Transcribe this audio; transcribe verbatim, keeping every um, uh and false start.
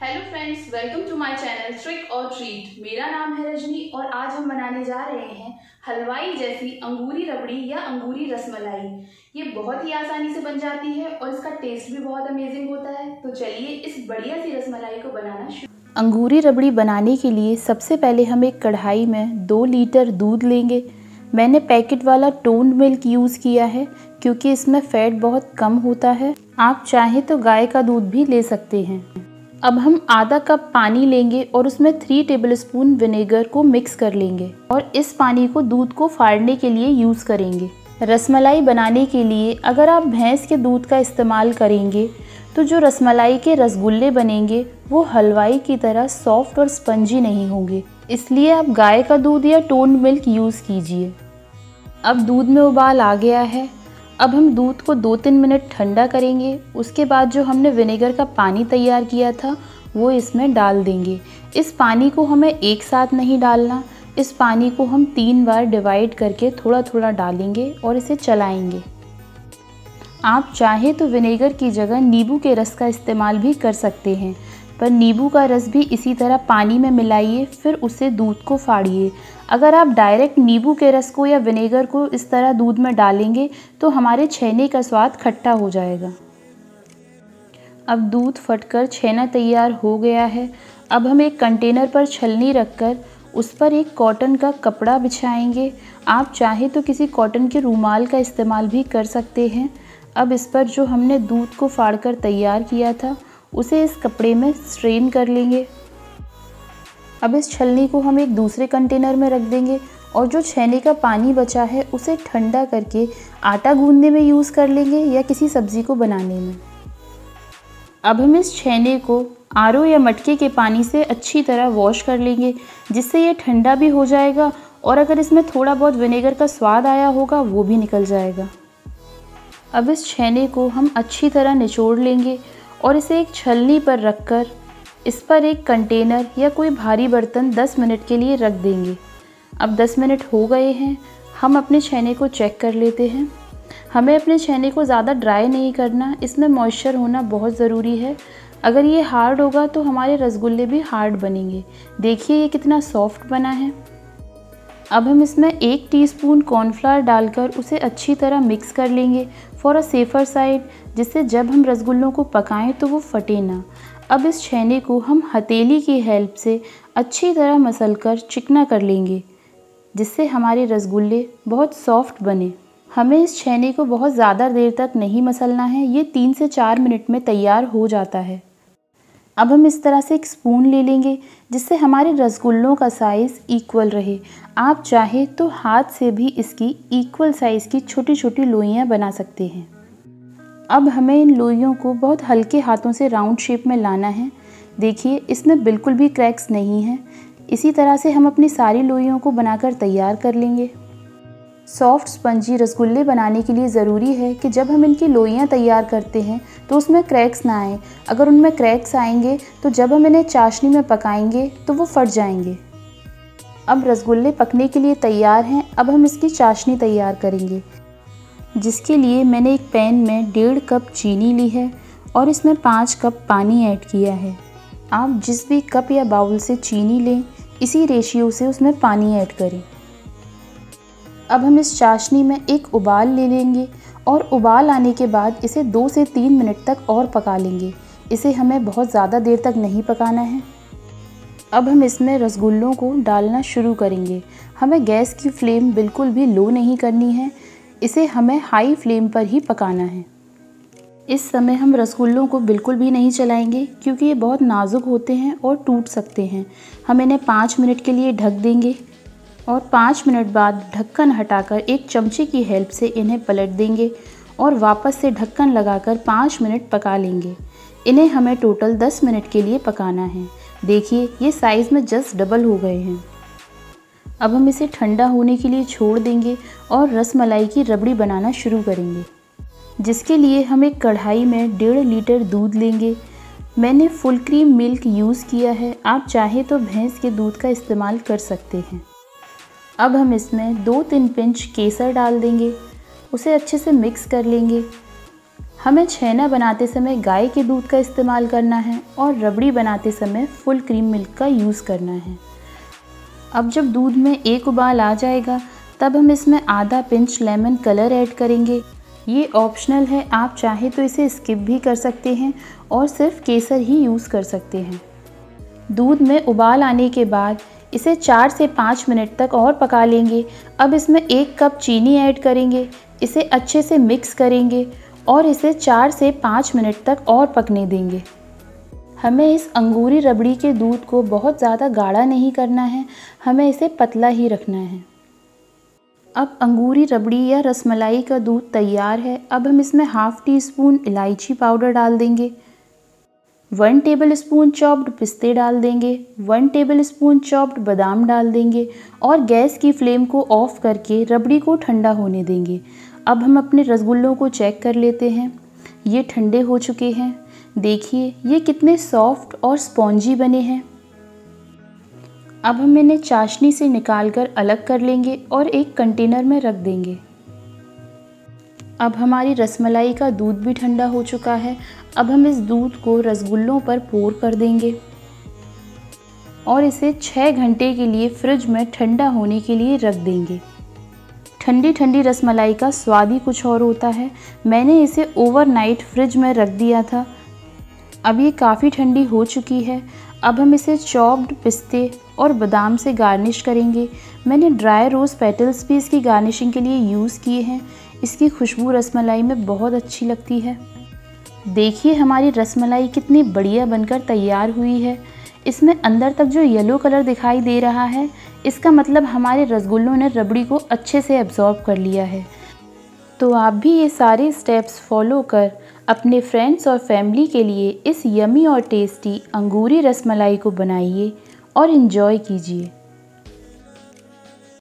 Hello friends, welcome to my channel trick और treat. मेरा नाम है रजनी और आज हम बनाने जा रहे हैं हलवाई जैसी अंगूरी रबड़ी या अंगूरी रसमलाई। ये बहुत ही आसानी से बन जाती है और इसका टेस्ट भी बहुत अमेजिंग होता है। तो चलिए इस बढ़िया सी रसमलाई को बनाना शुरू। अंगूरी रबड़ी बनाने के लिए सबसे पहले हम एक कढ़ाई में दो लीटर दूध लेंगे। मैंने पैकेट वाला टोन्ड मिल्क यूज़ किया है क्योंकि इसमें फैट बहुत कम होता है। आप चाहें तो गाय का दूध भी ले सकते हैं। अब हम आधा कप पानी लेंगे और उसमें थ्री टेबलस्पून विनेगर को मिक्स कर लेंगे और इस पानी को दूध को फाड़ने के लिए यूज़ करेंगे। रसमलाई बनाने के लिए अगर आप भैंस के दूध का इस्तेमाल करेंगे तो जो रसमलाई के रसगुल्ले बनेंगे वो हलवाई की तरह सॉफ्ट और स्पंजी नहीं होंगे, इसलिए आप गाय का दूध या टोन्ड मिल्क यूज़ कीजिए। अब दूध में उबाल आ गया है। अब हम दूध को दो तीन मिनट ठंडा करेंगे। उसके बाद जो हमने विनेगर का पानी तैयार किया था वो इसमें डाल देंगे। इस पानी को हमें एक साथ नहीं डालना, इस पानी को हम तीन बार डिवाइड करके थोड़ा थोड़ा डालेंगे और इसे चलाएंगे। आप चाहें तो विनेगर की जगह नींबू के रस का इस्तेमाल भी कर सकते हैं, पर नींबू का रस भी इसी तरह पानी में मिलाइए, फिर उसे दूध को फाड़िए। अगर आप डायरेक्ट नींबू के रस को या विनेगर को इस तरह दूध में डालेंगे तो हमारे छेने का स्वाद खट्टा हो जाएगा। अब दूध फटकर छेना तैयार हो गया है। अब हम एक कंटेनर पर छलनी रखकर उस पर एक कॉटन का कपड़ा बिछाएंगे। आप चाहे तो किसी कॉटन के रूमाल का इस्तेमाल भी कर सकते हैं। अब इस पर जो हमने दूध को फाड़कर तैयार किया था उसे इस कपड़े में स्ट्रेन कर लेंगे। अब इस छलनी को हम एक दूसरे कंटेनर में रख देंगे और जो छेने का पानी बचा है उसे ठंडा करके आटा गूंदने में यूज़ कर लेंगे या किसी सब्ज़ी को बनाने में। अब हम इस छेने को आर ओ या मटके के पानी से अच्छी तरह वॉश कर लेंगे, जिससे ये ठंडा भी हो जाएगा और अगर इसमें थोड़ा बहुत विनेगर का स्वाद आया होगा वो भी निकल जाएगा। अब इस छेने को हम अच्छी तरह निचोड़ लेंगे और इसे एक छलनी पर रखकर इस पर एक कंटेनर या कोई भारी बर्तन दस मिनट के लिए रख देंगे। अब दस मिनट हो गए हैं। हम अपने छेने को चेक कर लेते हैं। हमें अपने छेने को ज़्यादा ड्राई नहीं करना, इसमें मॉइस्चर होना बहुत ज़रूरी है। अगर ये हार्ड होगा तो हमारे रसगुल्ले भी हार्ड बनेंगे। देखिए ये कितना सॉफ्ट बना है। अब हम इसमें एक टीस्पून कॉर्नफ्लावर डालकर उसे अच्छी तरह मिक्स कर लेंगे फॉर अ सेफ़र साइड, जिससे जब हम रसगुल्लों को पकाएं तो वो फटे ना। अब इस छेने को हम हथेली की हेल्प से अच्छी तरह मसलकर चिकना कर लेंगे, जिससे हमारे रसगुल्ले बहुत सॉफ्ट बने। हमें इस छेने को बहुत ज़्यादा देर तक नहीं मसलना है, ये तीन से चार मिनट में तैयार हो जाता है। अब हम इस तरह से एक स्पून ले लेंगे जिससे हमारे रसगुल्लों का साइज़ इक्वल रहे। आप चाहे तो हाथ से भी इसकी इक्वल साइज़ की छोटी छोटी लोइयाँ बना सकते हैं। अब हमें इन लोइयों को बहुत हल्के हाथों से राउंड शेप में लाना है। देखिए इसमें बिल्कुल भी क्रैक्स नहीं हैं। इसी तरह से हम अपनी सारी लोइयों को बनाकर तैयार कर लेंगे। सॉफ्ट स्पंजी रसगुल्ले बनाने के लिए ज़रूरी है कि जब हम इनकी लोइयाँ तैयार करते हैं तो उसमें क्रैक्स ना आए। अगर उनमें क्रैक्स आएंगे तो जब हम इन्हें चाशनी में पकाएंगे तो वो फट जाएंगे। अब रसगुल्ले पकने के लिए तैयार हैं। अब हम इसकी चाशनी तैयार करेंगे, जिसके लिए मैंने एक पैन में डेढ़ कप चीनी ली है और इसमें पाँच कप पानी ऐड किया है। आप जिस भी कप या बाउल से चीनी लें इसी रेशियो से उसमें पानी ऐड करें। अब हम इस चाशनी में एक उबाल ले लेंगे और उबाल आने के बाद इसे दो से तीन मिनट तक और पका लेंगे। इसे हमें बहुत ज़्यादा देर तक नहीं पकाना है। अब हम इसमें रसगुल्लों को डालना शुरू करेंगे। हमें गैस की फ्लेम बिल्कुल भी लो नहीं करनी है, इसे हमें हाई फ्लेम पर ही पकाना है। इस समय हम रसगुल्लों को बिल्कुल भी नहीं चलाएंगे क्योंकि ये बहुत नाजुक होते हैं और टूट सकते हैं। हम इन्हें पाँच मिनट के लिए ढक देंगे और पाँच मिनट बाद ढक्कन हटाकर एक चमचे की हेल्प से इन्हें पलट देंगे और वापस से ढक्कन लगाकर पाँच मिनट पका लेंगे। इन्हें हमें टोटल दस मिनट के लिए पकाना है। देखिए ये साइज़ में जस्ट डबल हो गए हैं। अब हम इसे ठंडा होने के लिए छोड़ देंगे और रसमलाई की रबड़ी बनाना शुरू करेंगे, जिसके लिए हम एक कढ़ाई में डेढ़ लीटर दूध लेंगे। मैंने फुल क्रीम मिल्क यूज़ किया है, आप चाहे तो भैंस के दूध का इस्तेमाल कर सकते हैं। अब हम इसमें दो तीन पिंच केसर डाल देंगे, उसे अच्छे से मिक्स कर लेंगे। हमें छेना बनाते समय गाय के दूध का इस्तेमाल करना है और रबड़ी बनाते समय फुल क्रीम मिल्क का यूज़ करना है। अब जब दूध में एक उबाल आ जाएगा तब हम इसमें आधा पिंच लेमन कलर ऐड करेंगे। ये ऑप्शनल है, आप चाहे तो इसे स्किप भी कर सकते हैं और सिर्फ केसर ही यूज़ कर सकते हैं। दूध में उबाल आने के बाद इसे चार से पाँच मिनट तक और पका लेंगे। अब इसमें एक कप चीनी ऐड करेंगे, इसे अच्छे से मिक्स करेंगे और इसे चार से पाँच मिनट तक और पकने देंगे। हमें इस अंगूरी रबड़ी के दूध को बहुत ज़्यादा गाढ़ा नहीं करना है, हमें इसे पतला ही रखना है। अब अंगूरी रबड़ी या रसमलाई का दूध तैयार है। अब हम इसमें हाफ़ टी स्पून इलायची पाउडर डाल देंगे, वन टेबल स्पून चॉप्ड पिस्ते डाल देंगे, वन टेबल स्पून चॉप्ड बादाम डाल देंगे और गैस की फ्लेम को ऑफ़ करके रबड़ी को ठंडा होने देंगे। अब हम अपने रसगुल्लों को चेक कर लेते हैं। ये ठंडे हो चुके हैं। देखिए ये कितने सॉफ्ट और स्पॉन्जी बने हैं। अब हम इन्हें चाशनी से निकालकर अलग कर लेंगे और एक कंटेनर में रख देंगे। अब हमारी रसमलाई का दूध भी ठंडा हो चुका है। अब हम इस दूध को रसगुल्लों पर पोर कर देंगे और इसे छः घंटे के लिए फ्रिज में ठंडा होने के लिए रख देंगे। ठंडी ठंडी रसमलाई का स्वाद ही कुछ और होता है। मैंने इसे ओवरनाइट फ्रिज में रख दिया था। अब ये काफ़ी ठंडी हो चुकी है। अब हम इसे चॉप्ड पिस्ते और बादाम से गार्निश करेंगे। मैंने ड्राई रोज़ पेटल्स भी इसकी गार्निशिंग के लिए यूज़ किए हैं। इसकी खुशबू रसमलाई में बहुत अच्छी लगती है। देखिए हमारी रसमलाई कितनी बढ़िया बनकर तैयार हुई है। इसमें अंदर तक जो येलो कलर दिखाई दे रहा है, इसका मतलब हमारे रसगुल्लों ने रबड़ी को अच्छे से एब्जॉर्ब कर लिया है। तो आप भी ये सारे स्टेप्स फॉलो कर अपने फ्रेंड्स और फैमिली के लिए इस यमी और टेस्टी अंगूरी रसमलाई को बनाइए और इन्जॉय कीजिए।